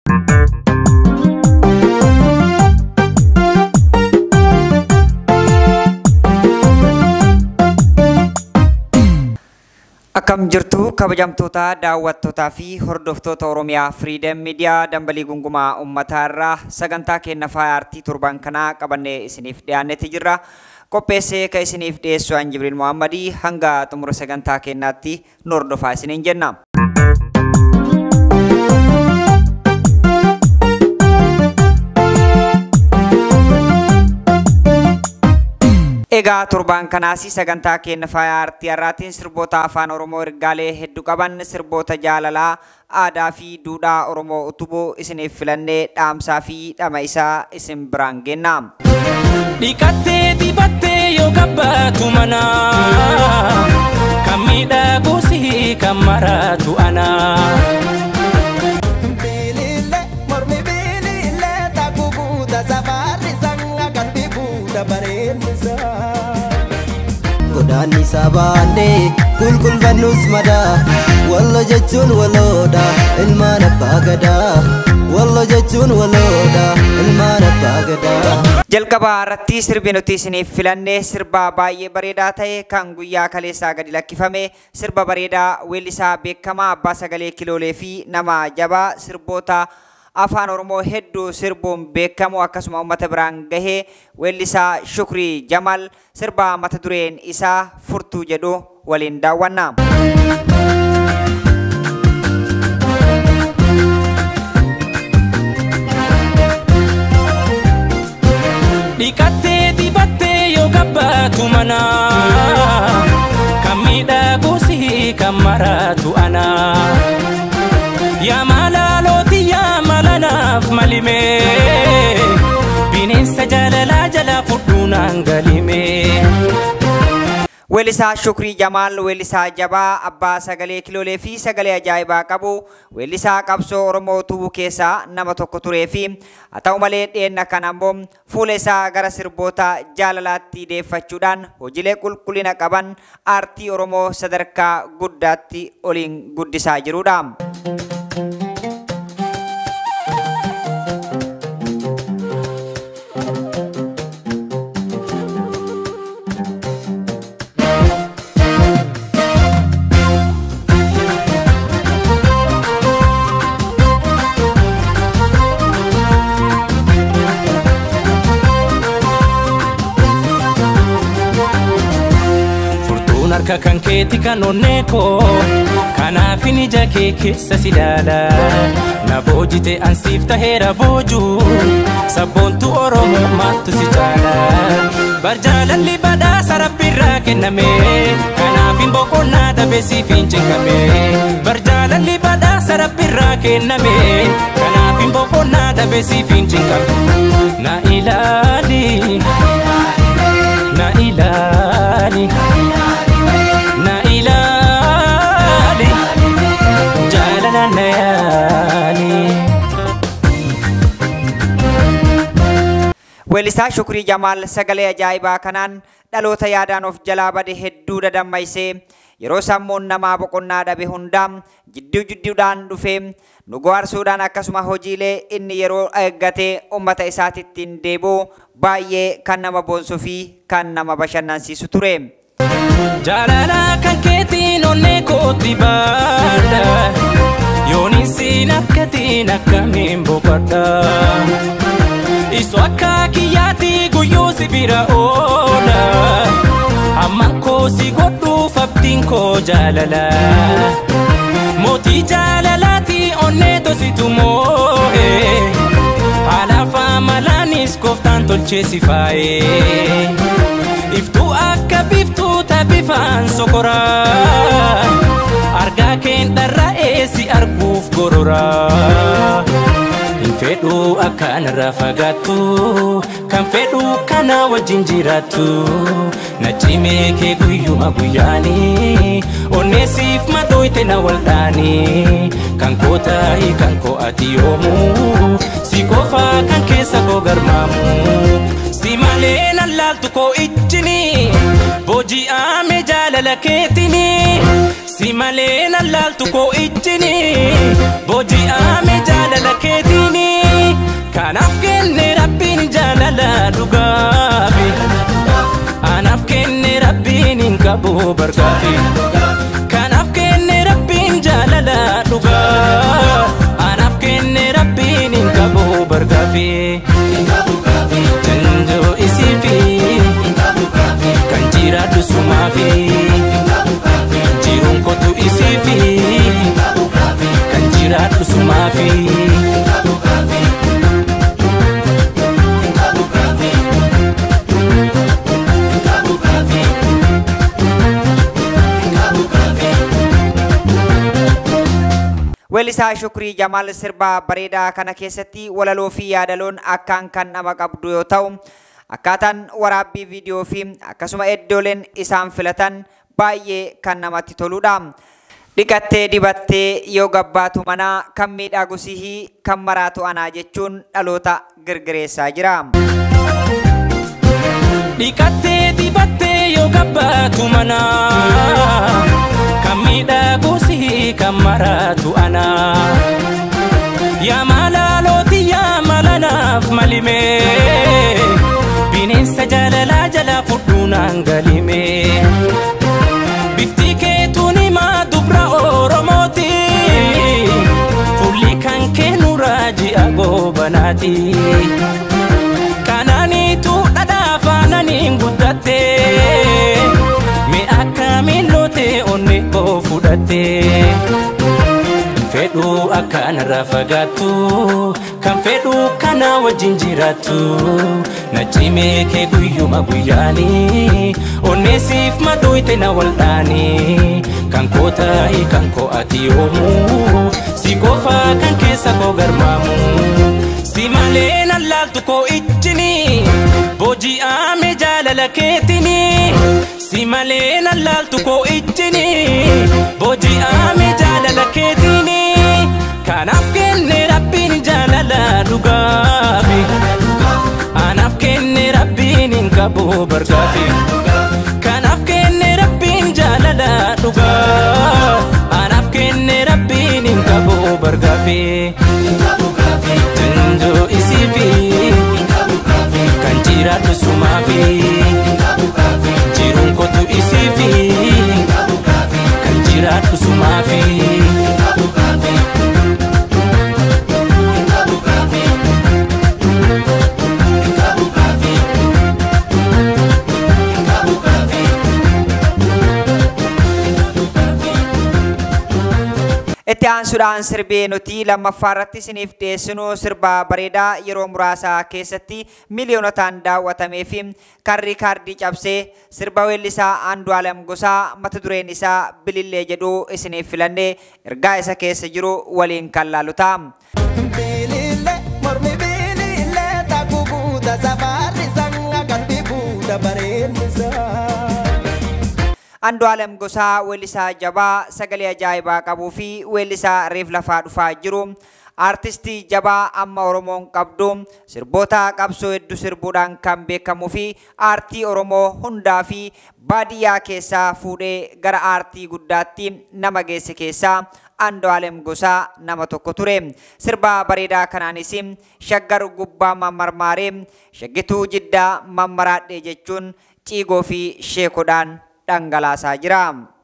Akkam jirtu kabajamtoota daawwattootaa fi hordoftoota Oromiyaa Freedom Media dambalii gungumaa ummataarraa sagantaa keenya faaya aartii torban kanaa qabannee isiniif dhiyaannetti jirra. Qopheessee ka isiniif dhiyeessu an Jibriil Muhammadii hanga xumura sagantaa keenyaatti nu hordofaa isiniin jenna. Egaa torban kanaasi sagantaa keenya faaya aartii har'aatiin sirboota afaan Oromoo ergaalee hedduu qaban sirboota jaalalaa aadaa fi duudhaa Oromoo utubuu isiniif filannee dhaamsaa fi dhama isaa isin biraan geenna. Dhiqattee dibattee yoo qabbaatu mana kan miidhagu si kan maratu ana. Bilile mormi bilile taku buuda safari sanga kan bibuuda bareennisa. Godaan isaa baannee kulkulfannus madaa wallo jechuun waloodha ilmaan abbaa gadaa. Wallo jechuun waloodha ilmaan abbaa gadaa. Jalqabaa irratti sirbi nuti isiniif filannee sirba baay'ee bareedaa ta'e kan guyyaa kaleessaa gadi lakkifame sirba bareedaa weellisaa beekamaa abbaa sagalee kiloolee fi nama jabaa sirboota afaan Oromoo hedduu sirbuun beekamu akkasuma uummata biraan gahee weellisaa Shukrii Jamal sirba mata dureen isaa Furtuu jedhu waliin daawwanna. Dhiqattee dibattee yoo qabbaatu mana kan miidhagu si kan maratu ana. Yaa malaalooti yaa malanaaf malimee bineensa jaalalaa jala fudhuunaan galimee. Weellisaa Shukrii Jamal weellisaa jabaa abbaa sagalee kiloolee fi sagalee ajaa'ibaa qabu weellisaa qabsoo Oromoo utubuu keessaa nama tokko turee fi haa ta'u malee dhiyeenna kana ammoo fuula isaa gara sirboota jaalalaatti deeffachuudhaan hojiilee qulqullina qaban aartii Oromoo sadarkaa guddaatti oliin guddisaa jirudha. Harka kan keeti kan onneeko kanaafin ija kee keessa si daala na boojite ansiif taheera booju sabboontu Oromoo maattu si caala barjaalalli badhaasa rabbiirraa kenname kanaafin boqonnaa dhabe siif hin cinqame barjaalalli badhaasa rabbiirraa kenname kanaafin boqonnaa dhabe siif hin cinqame na ilaali na ilaali. Na ilaali jaalala nayaali. Weellisaa Shukrii Jamal sagalee ajaa'ibaa kanaan dhaloota yaadaan of jalaa bade hedduu dadammaysee yeroo sammuun namaa boqonnaa dhabe hundaa jidduudhaan dhufee nu go'arsuudhaan akkasuma hojiilee inni yeroo eeggatee uummata isaatittiin deebi'u baay'ee kan nama boonsuu fi kan nama bashannansiisu ture. Jaalala kan keetiin onnee kootti baadha yooniin siin akkatiin akkamiin boqodha isu akka kiyyaatti guyyuu si bira oola hamman koo si godhuuf abdiin koo jaalala mootii jaalalaati onnee tositu moo'e haalaaf amalaanis kooftaan tolchee si faayee iftuu akka biftuu taphifaan sokoraa argaa keen dharra'ee si arguuf gororaa hin fedhuu akkanarraa fagaattu kan fedhuu kana wajjin jiraattu na cimee kee guyyuma guyyaanii onneesiif madooyte na waldhaanii kan koo taa'ii kan koo ati yoomuu si qofaa kan keessa koo garmaamu si malee nan laaltu koo ijjini booji'aame jaalala keetini si malee nan laaltu koo ijjini booji'aame jaalala keetini. qabu bargaafi kanaaf kenne rabbiin jaalala dhugaa anaaf kenne rabbiin hin qabu bargaafi janjoo isiifi kan jiraadhu sumaafi jiruun kootu isiifi kan jiraadhu sumaafi Weellisaa Shukrii Jamaal sirba bareedaa kana keessatti walaloo fi yaadaloon akkaan kan nama qabdu yoo ta'u akkaataan waraabbii viidiyoo fi akkasuma iddooleen isaan filatan baay'ee kan namatti toludha. Dhiqattee dibattee yoo gabbaatu manaa kan miidhagu sihii kan maraatu anaa jechuun dhaloota girgireessaa jira. Dhiqattee dibattee yoo gabbaatu manaa kan miidhagu sihii kan maraatu anaa yaa malaalooti yaa malanaaf malimee bineensa jaalalaa jalaa fudhuunaan galimee bifti keetuun himaa dubra Oromooti fulli kan kennu raaji'a goobanaati kanaaniitu dhadhaa faananiin guddattee mee akkamiin lootee onni koo fudhattee fedhu akkanarraa fagaattu kan fedhu kana wajjin jiraattu na cimee kee guyyuma guyyaanii onneesiif madooyte na waldhaanii kan koo taa'e kan koo ati yoomuu si qofaa kan keessa koo garmaamu si malee na laaltu koo ijjini booji'aame jaalala keetini si malee na laaltu koo ijjini booji'aame jaalala keetini kanaaf kenne rabbiin jaalala dhugaafi anaaf kenne rabbiin hin qabu bargaafi kanaaf kenne rabbiin jaalala dhugaa anaaf kenne rabbiin hin qabu bargaafi janjoo isiifi kan jiraadhu sumaafi jiruun kootu isiifi kan jiraadhu sumaafi Itti aansuudhaan sirbee nuti lammaffaa irratti isiniif dhiyeessinu sirba bareedaa yeroo muraasa keessatti miiliyoonotaan daawwatamee fi kan riikaardii cabsee sirba weellisaa Andu'aalem Gosaa mata dureen isaa Bilillee jedhu isiniif filannee ergaa isa keessa jiru waliin kan laalu ta'a. Bilillee mormi bilillee takku buuta safarri sanga qalbii buuta bareednisaa. Andu'aalem Gosaa weellisaa jabaa sagalee ajaa'ibaa qabuu fi weellisaa reef lafaa dhufaa jiru artistii jabaa amma Oromoon qabdu sirboota qabsoo hedduu sirbuudhaan kan beekamuu fi aartii Oromoo hundaa fi baadiyyaa keessaa fuudhee gara aartii guddaatti nama geesse keessaa Andu'aalem Gosaa nama tokko ture. Sirba bareedaa kanaanis shaggar gubbaa mammarmaaree shaggituu jiddaa mammaraadhee jechuun ciigoo fi sheekodhaan dhangalaasaa jira.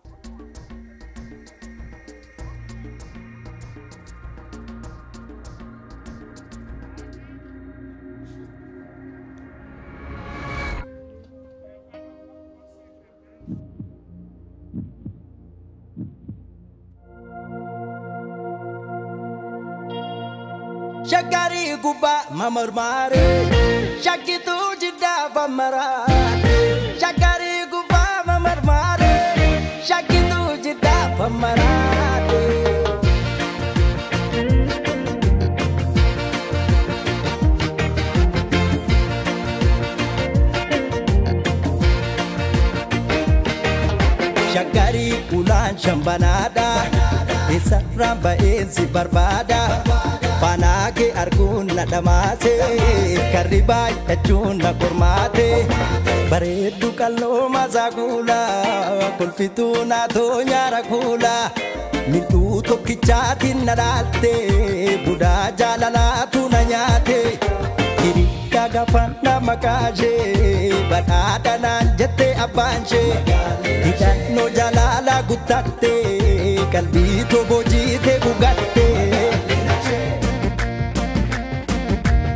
Shagari gubbaa mammarmaare shaggituu jiddaa mammaraadhe shagari gubbaa mammarmaare shaggituu jiddaa mammaraadhe. Shagari ulaan shambanaadha isarraan ba'eensi barbaada. Fanaage arguun na dhamaase karri baay'achuun na qormaate bareeddu qalloo masaa kuula kolfituu naatoo nyaara kuula midhuu tokkichaatiin na dhaalte budaa jaalalaatu na nyaate hirikka gafan na makaashee badhaadha naan jette abbaanshee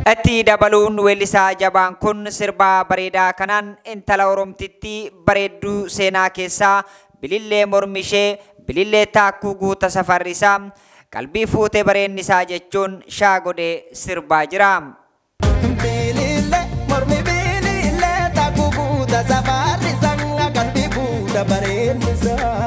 Itti dabaluun weellisaa jabaan kun sirba bareedaa kanaan intala Oromtitti bareedduu seenaa keessaa bilillee mormi ishee bilillee taakkuu guuta safarri isaa qalbii fuutee bareenni isaa jechuun shaa godhee sirbaa jira. Bilillee mormi bilillee taakkuu guuta safarri isaa qalbii fuuta bareenni isaa.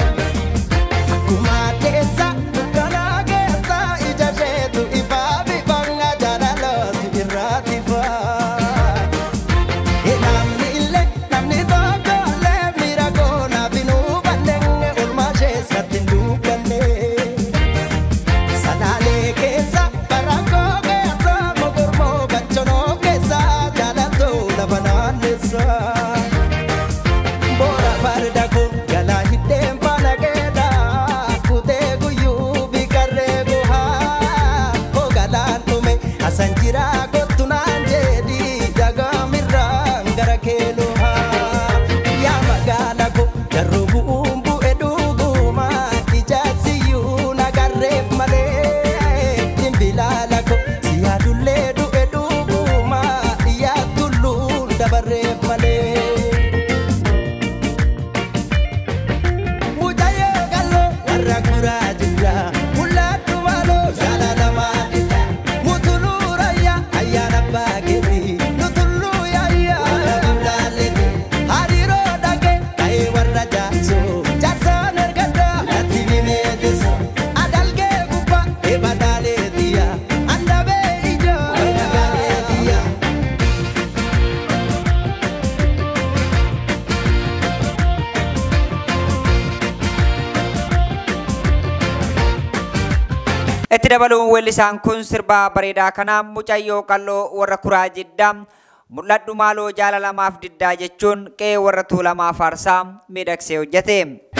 Itti dabaluun weellisaan kun sirba bareedaa kana mucayyoo qalloo warra kuraa jiddaa mul'adhu maaloo jaalalamaaf diddaa jechuun qe'ee warra tuulamaa faarsaa miidhagsee hojjete.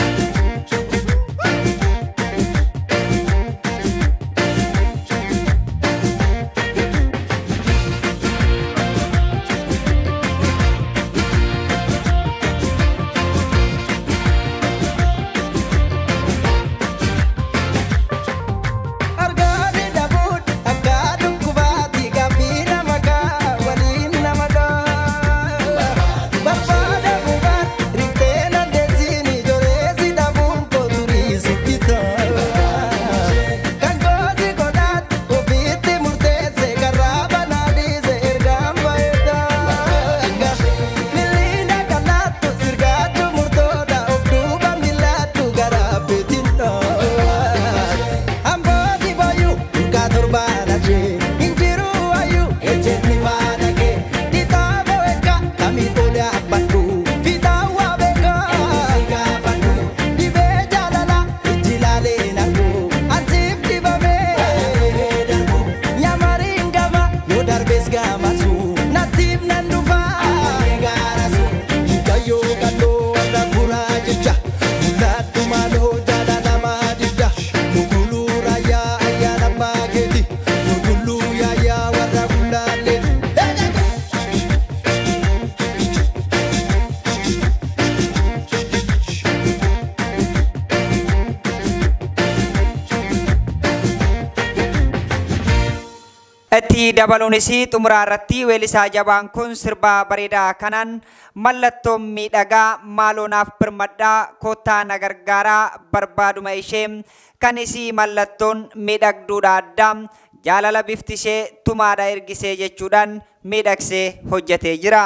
Itti dabaluunis xumuraa irratti weellisaa jabaan kun sirba bareedaa kanaan mallattoon miidhagaa maaloonaaf birmadhaa koottaa na gargaaraa barbaaduma ishee kan isii mallattoon miidhagduudha addaa jaalala bifti ishee tumaadha ergisee jechuudhaan miidhagsee hojjetee jira.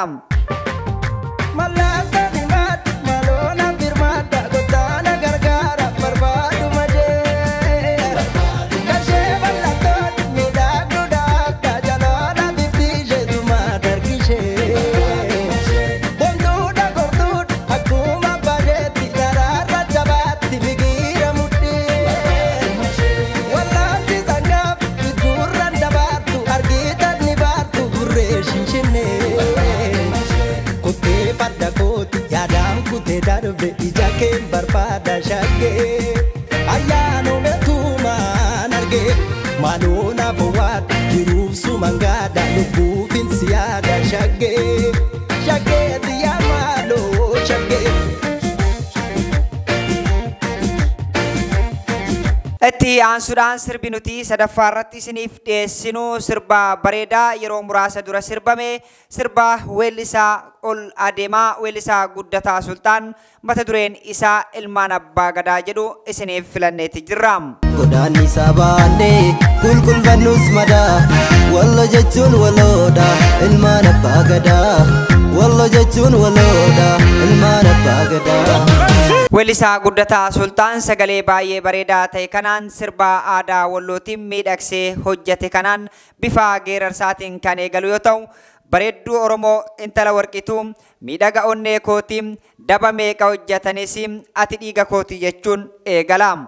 Darbe ija kee barbaada shaggee ayyaanoo meetumaan argee maaloo naaf waad jiruuf sumangaadha lubbuufin siyaada shaggee shaggee xiyyaa maaloo shaggee. Itti Itti aansuudhaan sirbi nuti sadaffaa irratti isiniif dhiyeessinu sirba bareedaa yeroo muraasa dura sirbame sirba weellisaa ol adeemaa weellisaa Guddataa Sultaan mata dureen isaa Ilmaan Abbaa Gadaa jedhu isiniif filanneeti jirra. Godaanni isaa baannee kulkulfannus madaa wallo jechuun waloodha ilmaan abbaa gadaa wallo jechuun waloodha ilmaan abbaa gadaa. Weellisaa Guddataa Sultaan sagalee baay'ee bareedaa ta'e kanaan sirba aadaa wallootiin miidhagsee hojjete kanaan bifa geerarsaatiin kan eegalu yoo ta'u bareedduu Oromoo intala warqituu miidhaga onnee kootii daba meeqa hojjetanis ati dhiiga kootii jechuun eegala.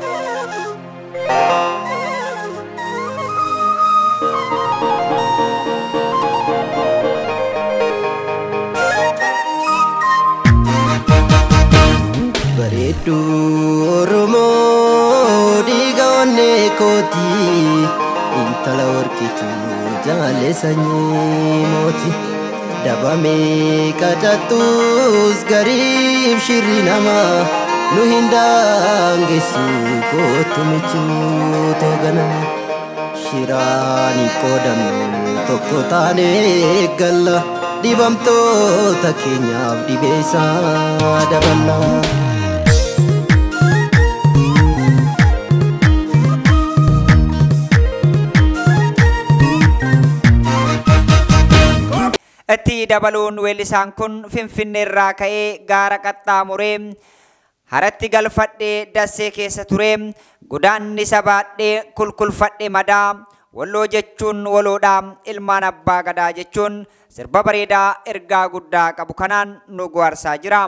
Bareedduu Oromoo dhiiga onnee kootii intala warqituu jaalle sanyii mootii daba meeqa jattus gariif shirri namaa nu hin daangessu kootu michuu tooganama shiraan hin qoodamnu tokko taanee galla dhibamtoota keenyaaf dhibeessaa daballa. Itti dabaluun weellisaan kun Finfinneerraa ka'ee gaara qaxxaamuree haratti galfadhee dassee keessa turee godaanni isa baadhee kulkulfadhe madaa walloo jechuun waloodha ilmaan abbaa gadaa jechuun sirba bareedaa ergaa guddaa qabu kanaan nu goarsaa jira.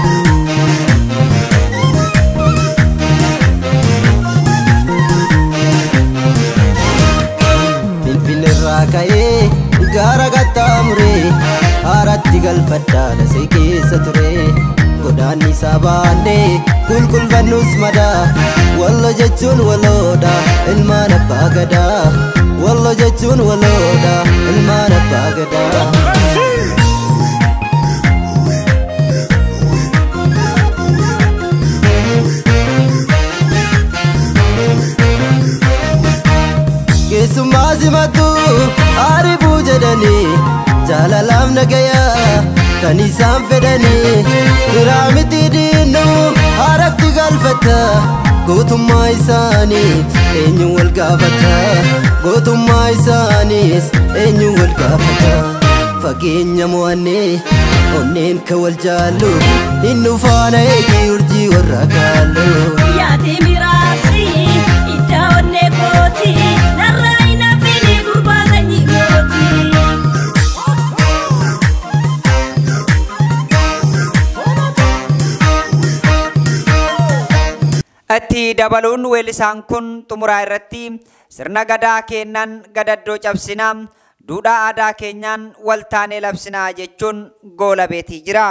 Finfinneerraa ka'ee gaara qaxxaamuree haratti galfadhaa dassee keessa turee godaanni isaa baannee kulkulfannus madaa wallo jechuun waloodha ilmaan abbaa gadaa wallo jechuun waloodha ilmaan abbaa gadaa. Keessummaa simatu haribuu jedhanii jaalalaaf nagayaa kan isaan fedhanii biraa miti diinnu haratti galfata gootummaa isaaniis eenyu wal gaafata gootummaa isaaniis eenyu wal gaafata fageenya mo'annee onneen ka wal jaallu hin dhufaana eegi urjii warra kaallu. Yaati miraasi idda onnee kooti narraa hin hafini gurbaa sanyii kooti. Itti dabaluun weellisaan kun xumuraa irratti sirna gadaa keennan gadaddoo cabsinaa duudhaa aadaa keenyaan waltaanee labsinaa jechuun goola beetii jira.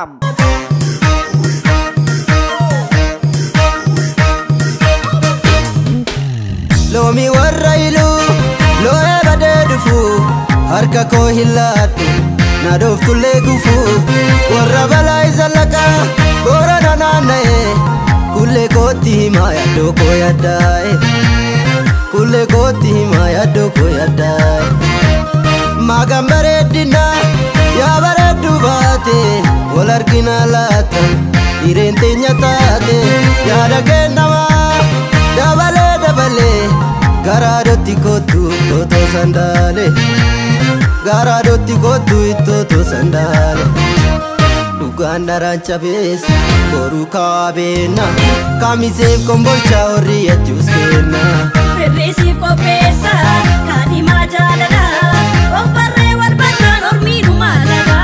Loomi warra iluu loo'ee badee dhufu harka koo hin laadhu na dhooftullee gufu warra balaa isa laqaa boorana naanna'ee kulle kooti himaa yaddoo koo yaddaaye kulle kooti himaa yaddoo koo yaddaaye maagaan bareeddina yaa bareeddu baate wal argina laata hireen teenya taate yaada kennamaa dabalee dabalee garaadotti kootu ittoo sandaale garaadotti kootu ittoo sandaale. Dhugaan daraan cabees boruu kaabeenna kamiseef kombolcha horri yachuus kenna. Birrisiif qopheessa kaadhimaa jaalala obbarree wal barraan ormiidhu maalala.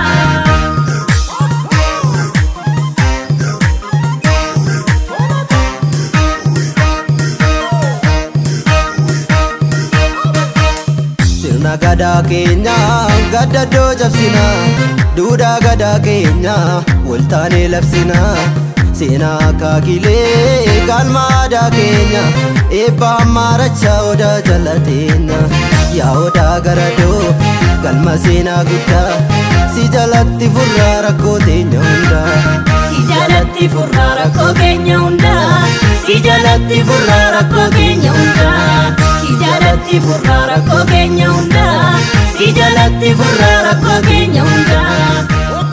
Sirna gadaa keenya gadaddoo cabsina duudhaa gadaa keenya waltaanee labsina seenaa kaakilee galma aadaa keenya eebba ammaarachaa odaa jalateenya yaa odaa garadoo galma seenaa guddaa si jalatti furraa rakkoo teenya hundaa Si jalatti furraa rakkoo keenya hundaa si jalatti furraa rakkoo keenya hundaa si jalatti furraa rakkoo keenya hundaa si jalatti furraa rakkoo keenya hundaa.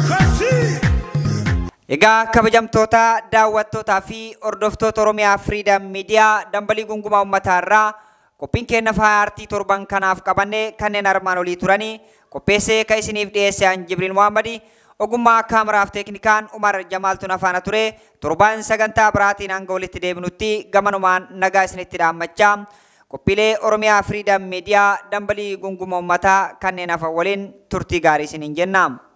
Egaa kabajamtoota daawwattootaa fi hordoftoota Oromiyaa Freedom Media dambalii gungumaa uummataa irraa qophiin keenya faaya aartii torban kanaaf qabanne kanneen armaan olii turanii qopheessee kan isiniif dhiyeesse an Jibriil Muhammadi ogummaa kaameraaf teeknikaan Umar Jamaaltuun afaana ture torban sagantaa biraatiin hanga walitti deebinutti gamanumaan nagaa isinitti dhaammachaa qophiilee Oromiyaa Freedom Media dambalii gungumaa uummataa kanneen hafan waliin turtii gaarii isiniin jenna.